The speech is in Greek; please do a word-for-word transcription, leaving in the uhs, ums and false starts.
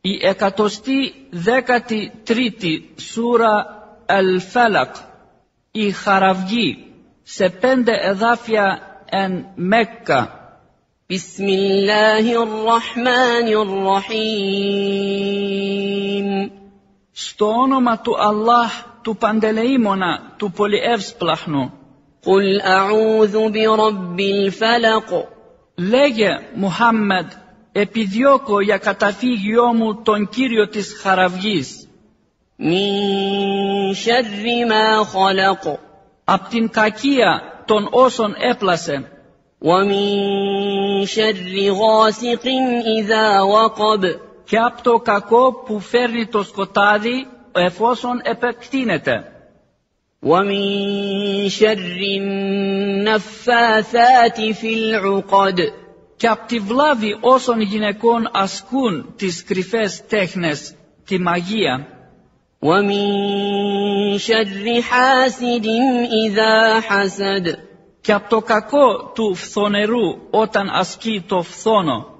Η εκατοστή δέκατη τρίτη σούρα Al-Falaq, η χαραυγή, σε πέντε εδάφια εν Μέκκα. بسم الله الرحمن الرحيم. Στο όνομα του Αλλάχ, του Παντελεήμονα, του Πολυεύσπλαχνου. قل أعوذ برب الفلق. Λέγε, Μουχάμμεντ, επιδιώκω για καταφύγιό μου τον Κύριο της χαραυγής. من شر ما خلق. Απ' την κακία των όσων έπλασε. ومن شر غاسق إذا وقب. Και απ' το κακό που φέρνει το σκοτάδι εφόσον επεκτείνεται. ومن شر النفاثات في العقد. Και απ' τη βλάβη όσων γυναικών ασκούν τις κρυφές τέχνες, τη μαγεία. ومن شر حاسد إذا حسد. Και απ' το κακό του φθονερού όταν ασκεί το φθόνο.